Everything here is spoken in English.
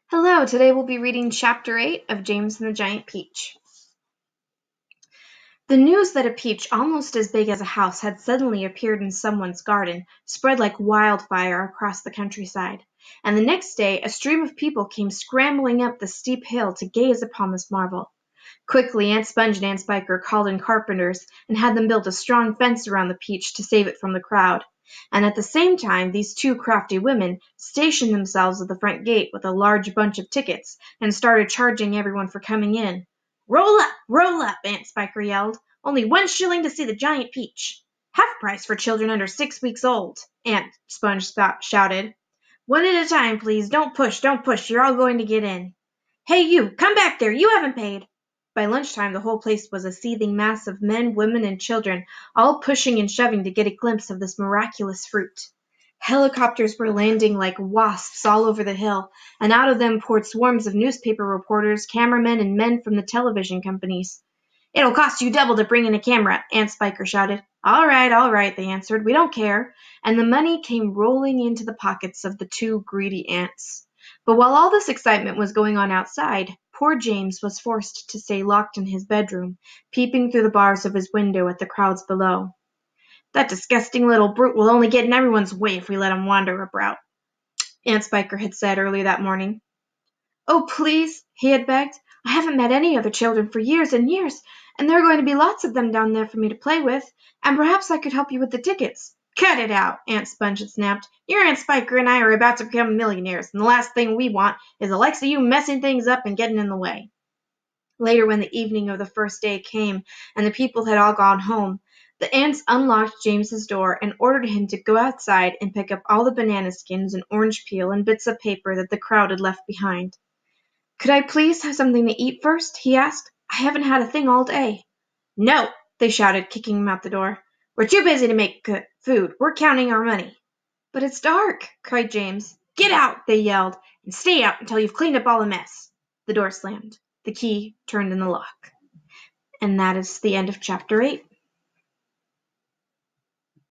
Hello, today we'll be reading Chapter 8 of James and the Giant Peach. The news that a peach almost as big as a house had suddenly appeared in someone's garden spread like wildfire across the countryside, and the next day a stream of people came scrambling up the steep hill to gaze upon this marvel. Quickly Aunt Sponge and Aunt Spiker called in carpenters and had them build a strong fence around the peach to save it from the crowd. And at the same time these two crafty women stationed themselves at the front gate with a large bunch of tickets and started charging everyone for coming in. Roll up, Aunt Spiker yelled. Only 1 shilling to see the giant peach. Half price for children under 6 weeks old, Aunt Sponge shouted. One at a time, please. Don't push. You're all going to get in. Hey, you, come back there. You haven't paid. By lunchtime, the whole place was a seething mass of men, women, and children, all pushing and shoving to get a glimpse of this miraculous fruit. Helicopters were landing like wasps all over the hill, and out of them poured swarms of newspaper reporters, cameramen, and men from the television companies. It'll cost you double to bring in a camera, Aunt Spiker shouted. All right, they answered. We don't care. And the money came rolling into the pockets of the two greedy ants. But while all this excitement was going on outside, poor James was forced to stay locked in his bedroom, peeping through the bars of his window at the crowds below. That disgusting little brute will only get in everyone's way if we let him wander about, Aunt Spiker had said early that morning. Oh, please, he had begged. I haven't met any other children for years and years, and there are going to be lots of them down there for me to play with, and perhaps I could help you with the tickets. Cut it out, Aunt Sponge had snapped. Your Aunt Spiker and I are about to become millionaires, and the last thing we want is the likes of you messing things up and getting in the way. Later, when the evening of the first day came and the people had all gone home, the ants unlocked James's door and ordered him to go outside and pick up all the banana skins and orange peel and bits of paper that the crowd had left behind. Could I please have something to eat first? He asked. I haven't had a thing all day. No, they shouted, kicking him out the door. We're too busy to make food. We're counting our money. But it's dark, cried James. Get out, they yelled, and stay out until you've cleaned up all the mess. The door slammed. The key turned in the lock. And that is the end of Chapter 8.